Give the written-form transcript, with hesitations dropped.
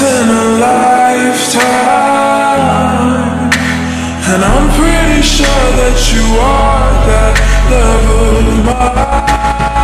in a lifetime, and I'm pretty sure that you are that love of mine.